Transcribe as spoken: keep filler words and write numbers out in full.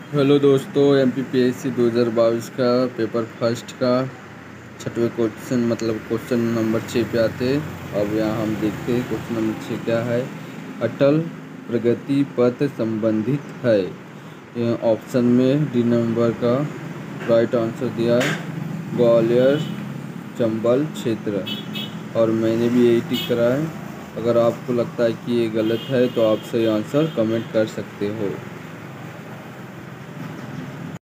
Hello दोस्तों, M P P S C दो हज़ार बाईस का पेपर फर्स्ट का छठवें क्वेश्चन मतलब क्वेश्चन नंबर छः पे आते हैं। अब यहाँ हम देखते हैं क्वेश्चन नंबर छः क्या है। अटल प्रगति पथ संबंधित है। ऑप्शन में डी नंबर का राइट आंसर दिया है, ग्वालियर चंबल क्षेत्र, और मैंने भी यही टिक करा है। अगर आपको लगता है कि ये गलत है तो आप सही आंसर कमेंट कर सकते हो।